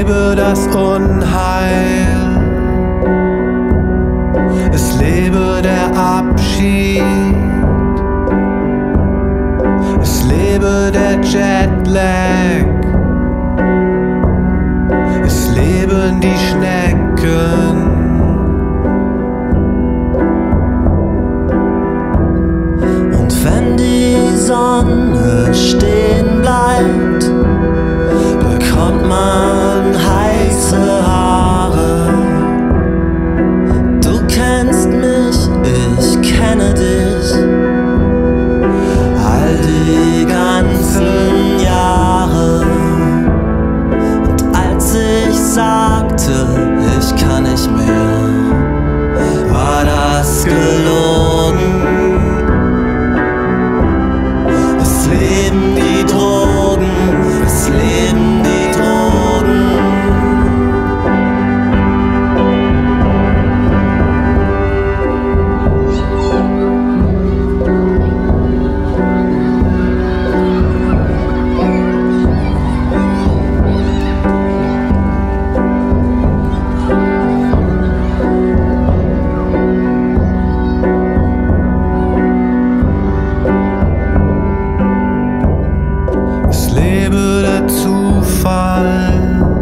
lebe das Unheil, es lebe der Abschied, es lebe der Jetlag, es leben die Schnecken. Und wenn die Sonne stehen bleibt, bekommt man heiße Haare. Du kennst mich, ich kenne dich, all die ganzen Jahre. Und als ich sagte, ich kann nicht mehr, war das gelogen. Es leben die Drogen, es leben die Drogen. Es lebe der Zufall,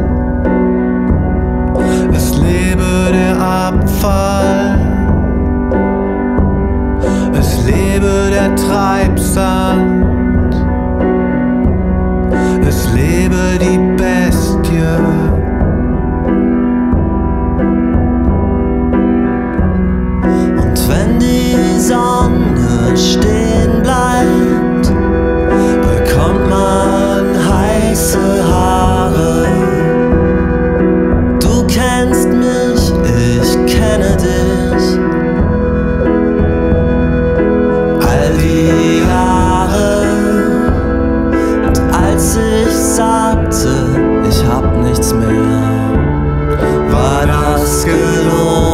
es lebe der Abfall, es lebe der Treibsand, es lebe die Bestie. Und wenn die Sonne stehen bleibt, bekommt man heiße Haare. Du kennst mich, ich kenne dich, all die Jahre. Und als ich sagte, ich hab nichts mehr, war das gelogen.